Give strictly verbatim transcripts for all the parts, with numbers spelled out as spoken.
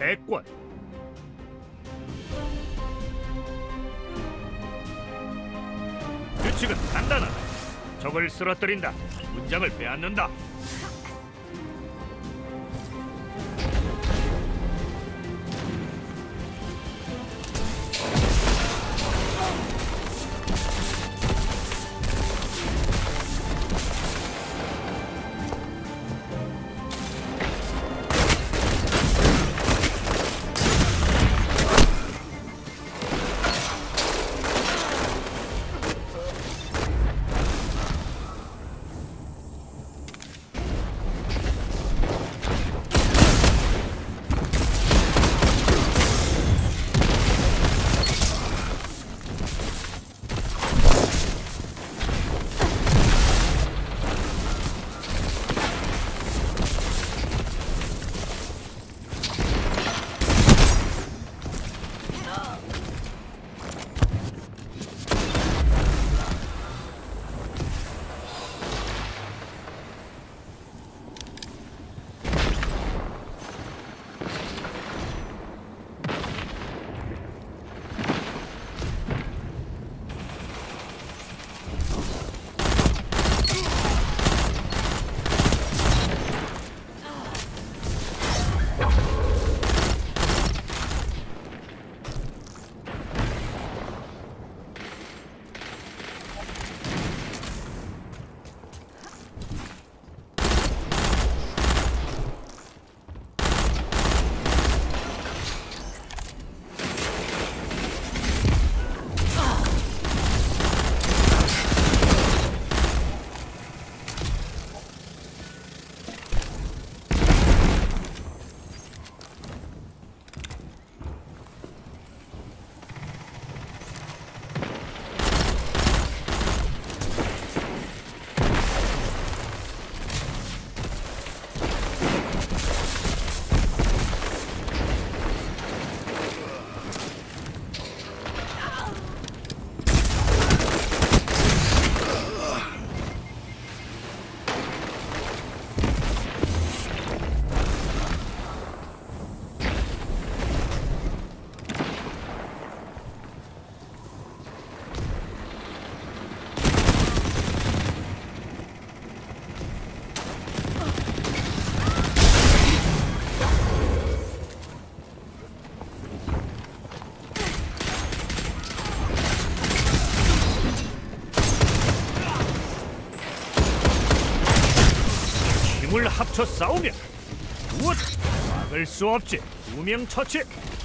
패권. 규칙은 간단하다. 적을 쓰러뜨린다. 문장을 빼앗는다. 힘을 합쳐 싸우면 무엇 막을 수 없지. 두 명 처치.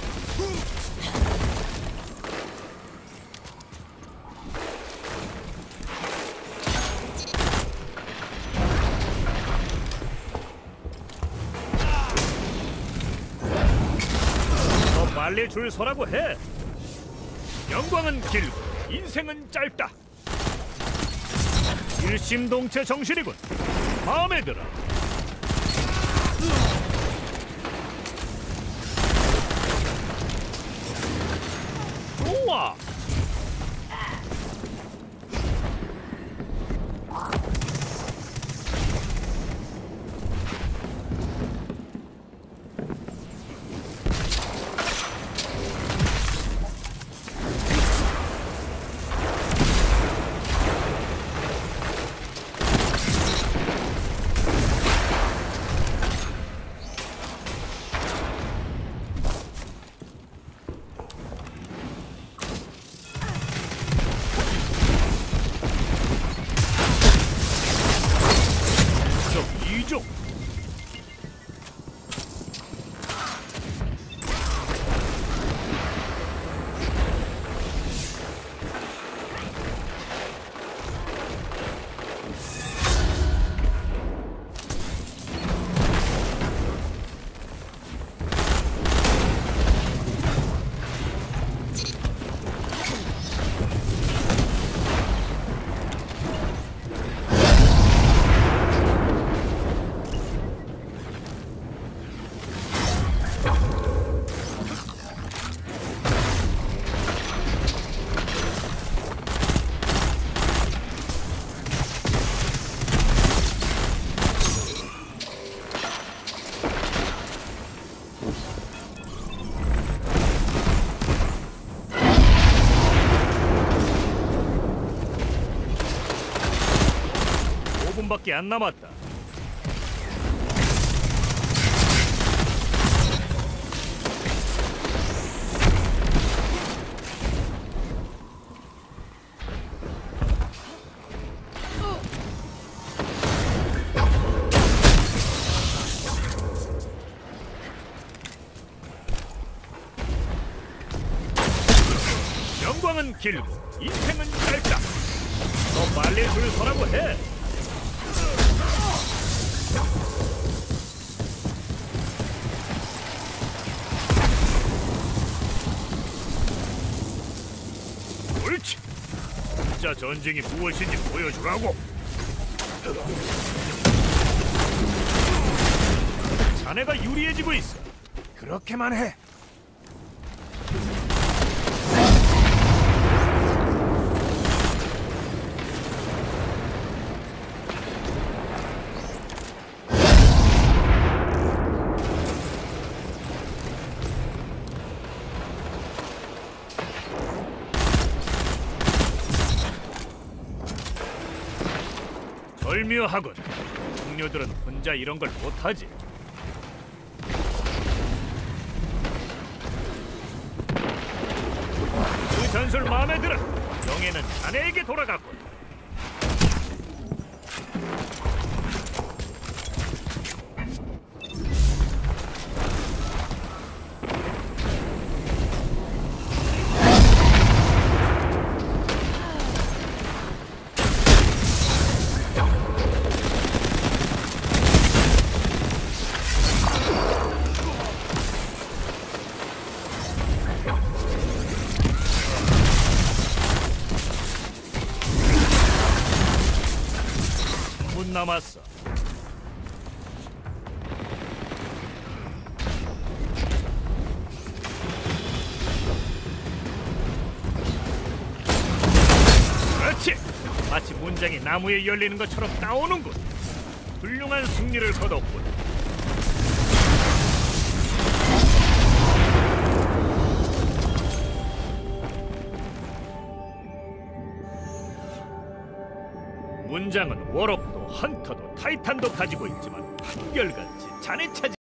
더 빨리 줄 서라고 해. 영광은 길고 인생은 짧다. 일심동체 정신이군. 마음에 들어. 좋아. 이쪽. 번밖에 안 남았다. 영광은 길고 인생은 짧다. 더 빨리 줄 서라고 해. 옳지. 진짜 전쟁이 무엇인지 보여주라고. 자네가 유리해지고 있어. 그렇게만 해. 절묘하군. 동료들은 혼자 이런 걸 못하지. 그 전술 마음에 들어. 명예는 자네에게 돌아갔군. 분 남았어. 그렇지. 마치 문장이 나무에 열리는 것처럼 나오는군. 훌륭한 승리를 거뒀군. 문장은 워럭도 헌터도 타이탄도 가지고 있지만 한결같이 자네 차지.